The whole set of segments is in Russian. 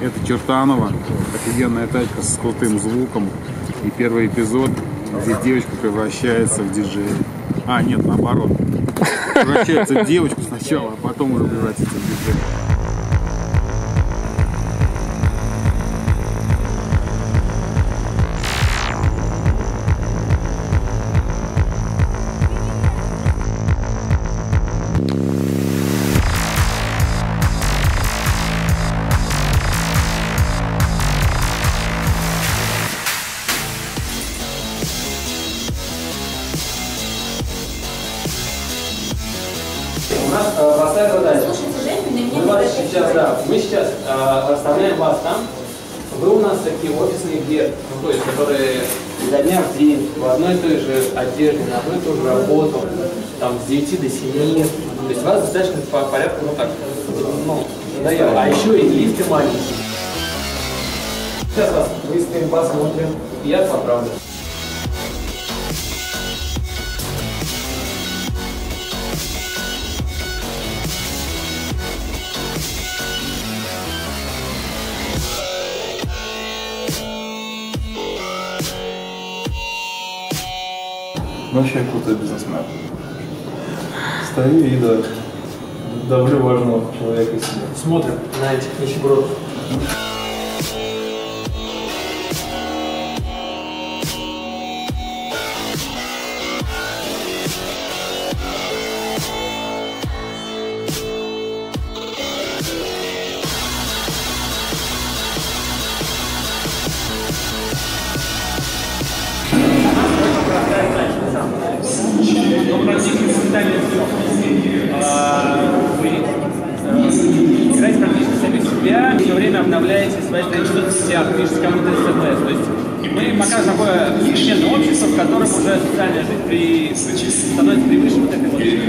Это Чертаново, офигенная тачка с крутым звуком. И первый эпизод, где девочка превращается в диджея. А, нет, наоборот. Превращается в девочку сначала, а потом уже превратится в диджея. У нас простая задача. Мы сейчас расставляем вас там. Вы у нас такие офисные геи, ну, то есть, которые изо дня в день в одной и той же одежде, на одну и ту же работу, там, с 9 до 7. То есть вас достаточно по порядку, ну так, ну, надоело. А еще и лифты маленькие. Сейчас вас выставим, посмотрим, и я поправлю. Вообще крутой бизнесмен. Стою и давлю важного человека себе. Смотрим на этих нищебродов. Вы играете практически сами себя, все время обновляете свои страницы в соцсетях, пишете кому-то СМС. То есть мы покажем такое современное общество, в котором уже социальная жизнь становится превыше вот этой вот.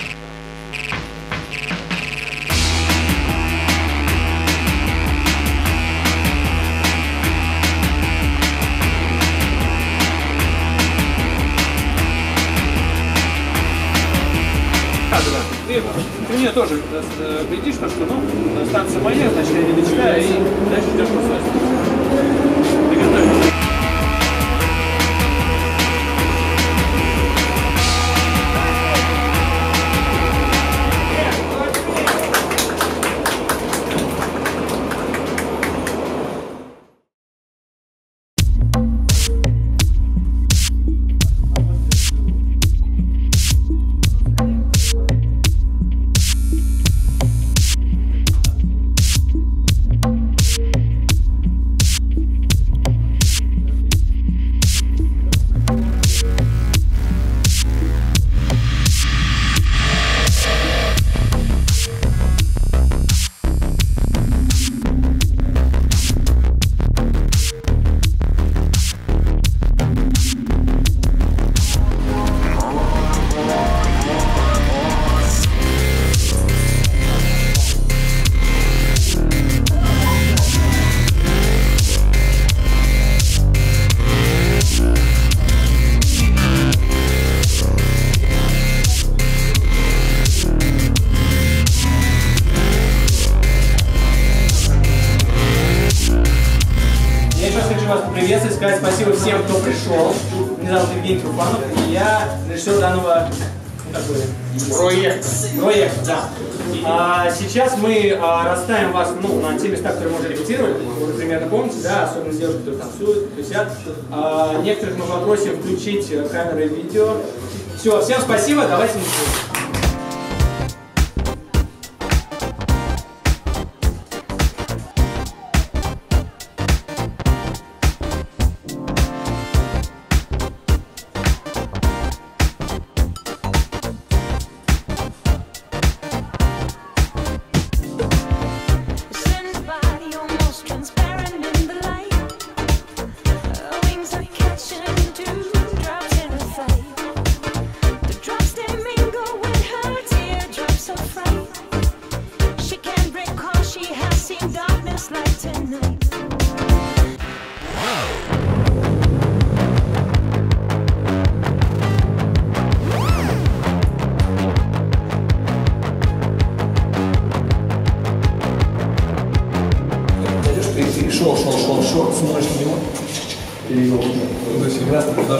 Ты мне тоже придишь, что ну, станция моя, значит я не дочитаю, и дальше ждешь посольство. Приготовься. Вас поприветствовать, сказать спасибо всем, кто пришел. Меня зовут Евгений Труфанов, и я режиссер данного проекта. Да. Сейчас мы расставим вас на те места, которые мы уже репетировали. Вы уже примерно помните, да, особенно девушки, которые танцуют, тусят. Некоторых мы попросим включить камеры и видео. Все, всем спасибо, давайте начнем. Drops they mingle with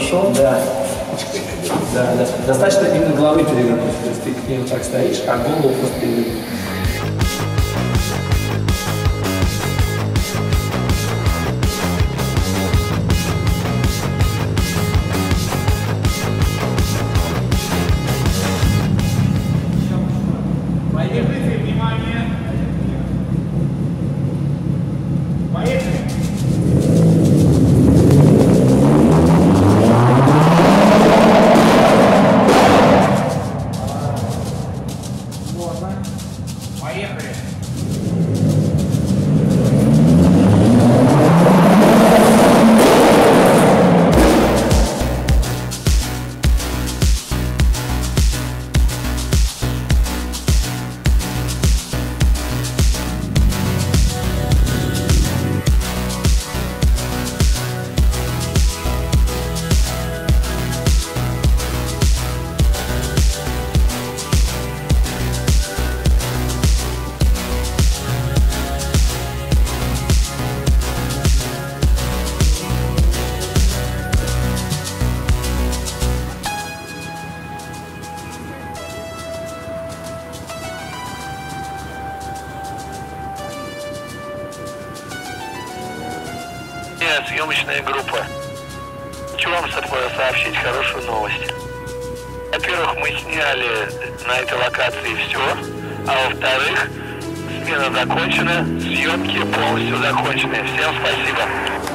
пошел, да. Да, да. Достаточно именно головы перевернуть. То есть ты к ним так стоишь, а голову просто перевернуть. Поехали, внимание! Поехали! Поехали! Съемочная группа. Хочу вам сообщить хорошую новость. Во-первых, мы сняли на этой локации все, а во-вторых, смена закончена, съемки полностью закончены. Всем спасибо.